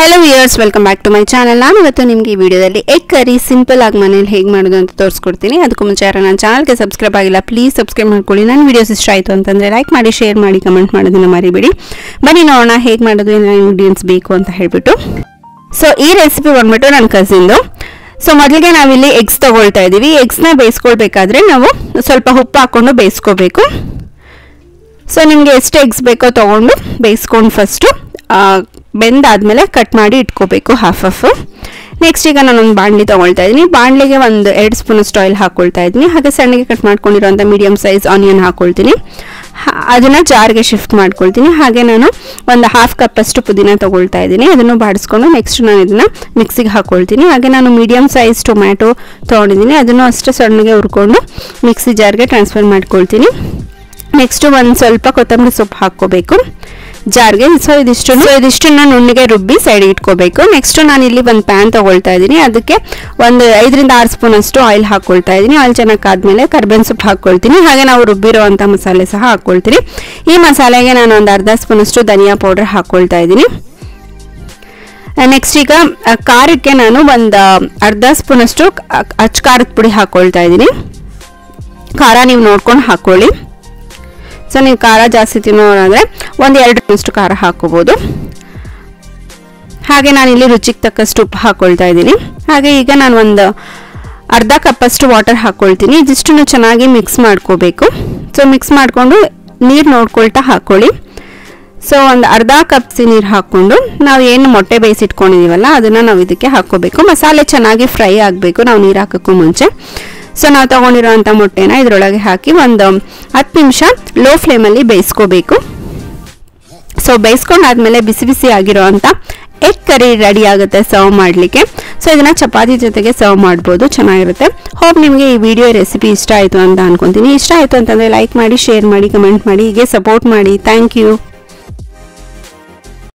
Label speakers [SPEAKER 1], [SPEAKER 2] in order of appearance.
[SPEAKER 1] Hello viewers welcome back to my channel. ನಾನು ಇವತ್ತು ನಿಮಗೆ ಈ ವಿಡಿಯೋದಲ್ಲಿ ಎಗ್ ಕರಿ ಸಿಂಪಲ್ ಆಗಿ ಮನೆಯಲ್ಲಿ ಹೇಗೆ ಮಾಡೋದು ಅಂತ ತೋರಿಸ್ಕೊಡ್ತೀನಿ। ಅದಕ್ಕೂ ಮುಂಚೆ ಯಾರು ನನ್ನ ಚಾನೆಲ್ಗೆ ಸಬ್ಸ್ಕ್ರೈಬ್ ಆಗಿಲ್ಲ ಪ್ಲೀಸ್ ಸಬ್ಸ್ಕ್ರೈಬ್ ಮಾಡ್ಕೊಳ್ಳಿ। ನನ್ನ ವಿಡಿಯೋಸ್ ಇಷ್ಟ ಆಯಿತು ಅಂತಂದರೆ ಲೈಕ್ ಮಾಡಿ, ಶೇರ್ ಮಾಡಿ, ಕಮೆಂಟ್ ಮಾಡೋದನ್ನ ಮರಿಬೇಡಿ। ಬನ್ನಿ ನೋಡೋಣ ಹೇಗೆ ಮಾಡೋದು, ಏನೇನು ಇಂಗ್ರೀಡಿಯೆಂಟ್ಸ್ ಬೇಕು ಅಂತ ಹೇಳಿಬಿಟ್ಟು। ಸೊ ಈ ರೆಸಿಪಿ ಬಂದ್ಬಿಟ್ಟು ನನ್ನ ಕಸಿನ್ದು। ಸೊ ಮೊದಲಿಗೆ ನಾವಿಲ್ಲಿ ಎಗ್ಸ್ ತೊಗೊಳ್ತಾ ಇದ್ದೀವಿ। ಎಗ್ಸ್ನ ಬೇಯಿಸ್ಕೊಳ್ಬೇಕಾದ್ರೆ ನಾವು ಸ್ವಲ್ಪ ಉಪ್ಪು ಹಾಕ್ಕೊಂಡು ಬೇಯಿಸ್ಕೋಬೇಕು। ಸೊ ನಿಮಗೆ ಎಷ್ಟು ಎಗ್ಸ್ ಬೇಕೋ ತೊಗೊಂಡು ಬೇಯಿಸ್ಕೊಂಡು ಫಸ್ಟು ಬೆಂದಾದ್ಮೇಲೆ ಕಟ್ ಮಾಡಿ ಇಟ್ಕೋಬೇಕು ಹಾಫ್। ನೆಕ್ಸ್ಟ್ ಈಗ ನಾನೊಂದು ಬಾಣಲಿ ತೊಗೊಳ್ತಾ ಇದ್ದೀನಿ। ಬಾಣಲಿಗೆ ಒಂದು 2 ಸ್ಪೂನಷ್ಟು ಆಯಿಲ್ ಹಾಕ್ಕೊಳ್ತಾ ಇದ್ದೀನಿ। ಹಾಗೆ ಸಣ್ಣಗೆ ಕಟ್ ಮಾಡ್ಕೊಂಡಿರೋಂಥ ಮೀಡಿಯಮ್ ಸೈಜ್ ಆನಿಯನ್ ಹಾಕ್ಕೊಳ್ತೀನಿ, ಅದನ್ನು ಜಾರ್ಗೆ ಶಿಫ್ಟ್ ಮಾಡ್ಕೊಳ್ತೀನಿ। ಹಾಗೆ ನಾನು ಒಂದು ಹಾಫ್ ಕಪ್ಪಷ್ಟು ಪುದೀನ ತೊಗೊಳ್ತಾ ಇದ್ದೀನಿ, ಅದನ್ನು ಬಾಡಿಸ್ಕೊಂಡು ನೆಕ್ಸ್ಟ್ ನಾನು ಇದನ್ನು ಮಿಕ್ಸಿಗೆ ಹಾಕ್ಕೊಳ್ತೀನಿ। ಹಾಗೆ ನಾನು ಮೀಡಿಯಮ್ ಸೈಜ್ ಟೊಮ್ಯಾಟೊ ತೊಗೊಂಡಿದ್ದೀನಿ, ಅದನ್ನು ಅಷ್ಟು ಸಣ್ಣಗೆ ಹುರ್ಕೊಂಡು ಮಿಕ್ಸಿ ಜಾರ್ಗೆ ಟ್ರಾನ್ಸ್ಫರ್ ಮಾಡ್ಕೊಳ್ತೀನಿ। ನೆಕ್ಸ್ಟು ಒಂದು ಸ್ವಲ್ಪ ಕೊತ್ತಂಬರಿ ಸೊಪ್ಪು ಹಾಕ್ಕೋಬೇಕು ಜಾರ್ಗೆ। ಸೊ ಇದಿಷ್ಟನ್ನು ನುಣ್ಣಗೆ ರುಬ್ಬಿ ಸೈಡ್ ಇಟ್ಕೋಬೇಕು। ನೆಕ್ಸ್ಟ್ ನಾನು ಇಲ್ಲಿ ಒಂದು ಪ್ಯಾನ್ ತೊಗೊಳ್ತಾ ಇದ್ದೀನಿ, ಅದಕ್ಕೆ ಒಂದು 5 ರಿಂದ 6 ಸ್ಪೂನಷ್ಟು ಆಯಿಲ್ ಹಾಕ್ಕೊಳ್ತಾ ಇದ್ದೀನಿ। ಆಯಿಲ್ ಚೆನ್ನಾಗಿ ಆದಮೇಲೆ ಕರ್ಬೇವಿನ ಸೊಪ್ಪು ಹಾಕ್ಕೊಳ್ತೀನಿ, ಹಾಗೆ ನಾವು ರುಬ್ಬಿರೋವಂಥ ಮಸಾಲೆ ಸಹ ಹಾಕ್ಕೊಳ್ತೀನಿ। ಈ ಮಸಾಲೆಗೆ ನಾನು ಒಂದು ಅರ್ಧ ಸ್ಪೂನಷ್ಟು ಧನಿಯಾ ಪೌಡರ್ ಹಾಕ್ಕೊಳ್ತಾ ಇದ್ದೀನಿ। ನೆಕ್ಸ್ಟ್ ಈಗ ಖಾರಕ್ಕೆ ನಾನು ಒಂದು ಅರ್ಧ ಸ್ಪೂನಷ್ಟು ಅಚ್ಚ ಖಾರದ ಪುಡಿ ಹಾಕ್ಕೊಳ್ತಾ ಇದ್ದೀನಿ। ಖಾರ ನೀವು ನೋಡ್ಕೊಂಡು ಹಾಕ್ಕೊಳ್ಳಿ। ಸೊ ನೀವು ಖಾರ ಜಾಸ್ತಿ ತಿನ್ನೋರಾದರೆ ಒಂದು 2 ಸ್ಪೂನಷ್ಟು ಖಾರ ಹಾಕ್ಕೋಬೋದು। ಹಾಗೆ ನಾನಿಲ್ಲಿ ರುಚಿಗೆ ತಕ್ಕಷ್ಟು ಉಪ್ಪು ಹಾಕ್ಕೊಳ್ತಾ ಇದ್ದೀನಿ। ಹಾಗೆ ಈಗ ನಾನು ಒಂದು ಅರ್ಧ ಕಪ್ಪಷ್ಟು ವಾಟರ್ ಹಾಕ್ಕೊಳ್ತೀನಿ। ಇದಿಷ್ಟನ್ನು ಚೆನ್ನಾಗಿ ಮಿಕ್ಸ್ ಮಾಡ್ಕೋಬೇಕು। ಸೊ ಮಿಕ್ಸ್ ಮಾಡಿಕೊಂಡು ನೀರು ನೋಡ್ಕೊಳ್ತಾ ಹಾಕ್ಕೊಳ್ಳಿ। ಸೊ ಒಂದು ಅರ್ಧ ಕಪ್ಸಿ ನೀರು ಹಾಕ್ಕೊಂಡು ನಾವು ಏನು ಮೊಟ್ಟೆ ಬೇಯಿಸಿಟ್ಕೊಂಡಿದ್ದೀವಲ್ಲ ಅದನ್ನು ನಾವು ಇದಕ್ಕೆ ಹಾಕ್ಕೋಬೇಕು। ಮಸಾಲೆ ಚೆನ್ನಾಗಿ ಫ್ರೈ ಆಗಬೇಕು ನಾವು ನೀರು ಹಾಕೋಕ್ಕೂ ಮುಂಚೆ। ಸೊ ನಾವು ತೊಗೊಂಡಿರೋಂಥ ಮೊಟ್ಟೆನ ಇದರೊಳಗೆ ಹಾಕಿ ಒಂದು 10 ನಿಮಿಷ ಲೋ ಫ್ಲೇಮಲ್ಲಿ ಬೇಯಿಸ್ಕೋಬೇಕು। ಸೊ ಬೇಯಿಸ್ಕೊಂಡಾದ್ಮೇಲೆ ಬಿಸಿ ಬಿಸಿ ಆಗಿರೋ ಅಂಥ ಎಗ್ ಕರಿ ರೆಡಿ ಆಗುತ್ತೆ ಸರ್ವ್ ಮಾಡಲಿಕ್ಕೆ। ಸೊ ಇದನ್ನು ಚಪಾತಿ ಜೊತೆಗೆ ಸರ್ವ್ ಮಾಡ್ಬೋದು, ಚೆನ್ನಾಗಿರುತ್ತೆ। ಹೋಪ್ ನಿಮಗೆ ಈ ವಿಡಿಯೋ ರೆಸಿಪಿ ಇಷ್ಟ ಆಯಿತು ಅಂತ ಅನ್ಕೊತೀನಿ। ಇಷ್ಟ ಆಯಿತು ಅಂತಂದರೆ ಲೈಕ್ ಮಾಡಿ, ಶೇರ್ ಮಾಡಿ, ಕಮೆಂಟ್ ಮಾಡಿ, ಹೀಗೆ ಸಪೋರ್ಟ್ ಮಾಡಿ। Thank you.